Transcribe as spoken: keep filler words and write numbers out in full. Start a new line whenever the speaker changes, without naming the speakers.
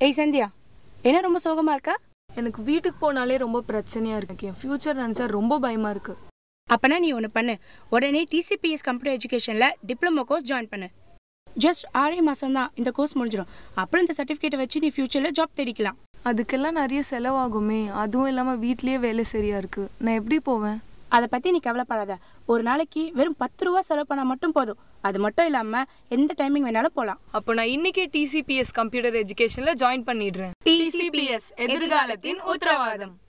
ஏய் சந்தியா, என்ன ரொம்ப சோகமா இருக்கா?
எனக்கு வீட்டுக்கு போனாலே ரொம்ப பிரச்சனையா இருக்கு. என் ஃபியூச்சர் நினைச்சா ரொம்ப பயமா இருக்கு.
அப்பனா நீ ஒன்று பண்ணு, உடனே டிசிபிஎஸ் கம்ப்யூட்டர் எஜுகேஷன்ல டிப்ளமோ கோர்ஸ் ஜாயின் பண்ணு. ஜஸ்ட் ஆறே மாசம் தான் இந்த கோர்ஸ் முடிஞ்சிடும். அப்புறம் இந்த சர்டிஃபிகேட்டை வச்சு நீ ஃபியூச்சர்ல ஜாப் தேடிக்கலாம்.
அதுக்கெல்லாம் நிறைய செலவாகுமே, அதுவும் இல்லாம வீட்லயே வேலை சரியா இருக்கு. நான் எப்படி போவேன்?
அதை பத்தி நீ கவலைப்படாத. ஒரு நாளைக்கு வெறும் பத்து ரூபா செலவு பண்ணா மட்டும் போதும். அது மட்டும் இல்லாம எந்த டைமிங் வேணாலும் போலாம்.
அப்போ நான் இன்னைக்கே டிசிபிஎஸ் கம்ப்யூட்டர் எஜுகேஷன்ல ஜாயின் பண்ணிடுறேன்.
டிசிபிஎஸ் எதிர்காலத்தின் உத்தரவாதம்.